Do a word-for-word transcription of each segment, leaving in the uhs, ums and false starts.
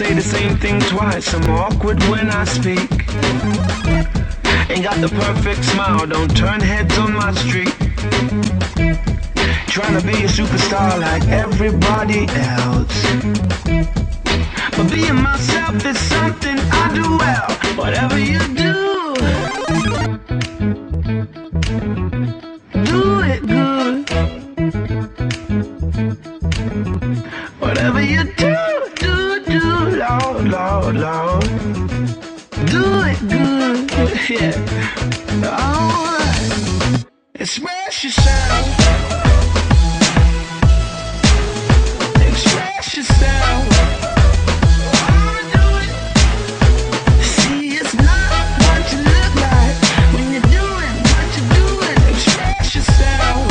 say the same thing twice. I'm awkward when I speak. Ain't got the perfect smile, don't turn heads on my street. Trying to be a superstar like everybody else, but being myself is something I do well. Whatever you do, do it good. Whatever you do, do, do, Lord, Lord, Lord, do it good, yeah. Alright, express yourself. Express yourself. See, it's not what you look like when you're doing what you're doing. Express yourself.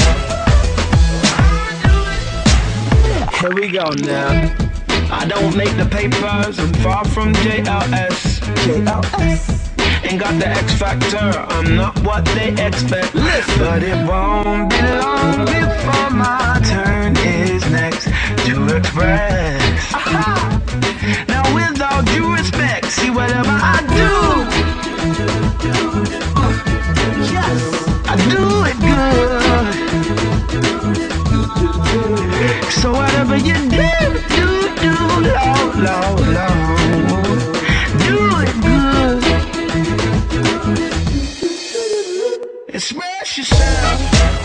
Here we go now. I don't make the papers, I'm far from J L S. J L S. Ain't got the X factor, I'm not what they expect. Listen. But it won't be long before my turn is next to express. Aha. Now with all due respect, see whatever I do, yes, I do it good. So whatever you do, do, do, low, low, low, do it good. Express yourself.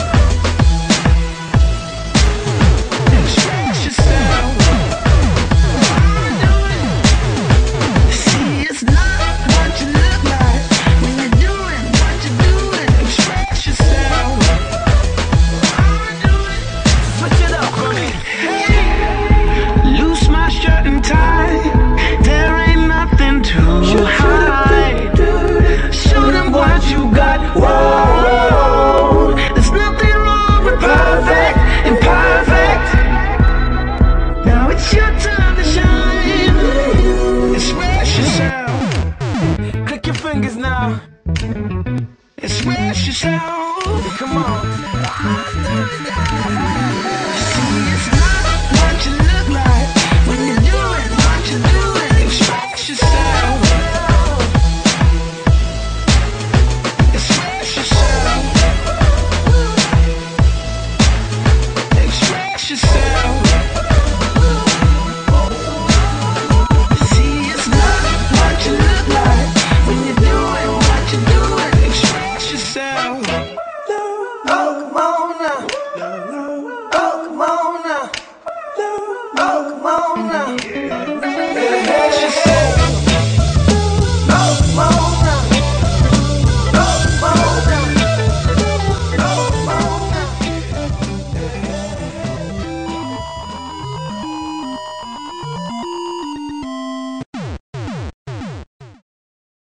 Express yourself. See, it's not what you look like when you're doing what you're doing. Express yourself. Switch it up for me. Hey. Loose my shirt and tie. There ain't nothing to hide. Show them what you got. Whoa. There's nothing wrong with perfect, imperfect. Now it's your time to shine. Express yourself. Click your fingers now. Express yourself. Come on. See, it's not what you look like when you're doing what you're doing. Express yourself. Express yourself. Express yourself.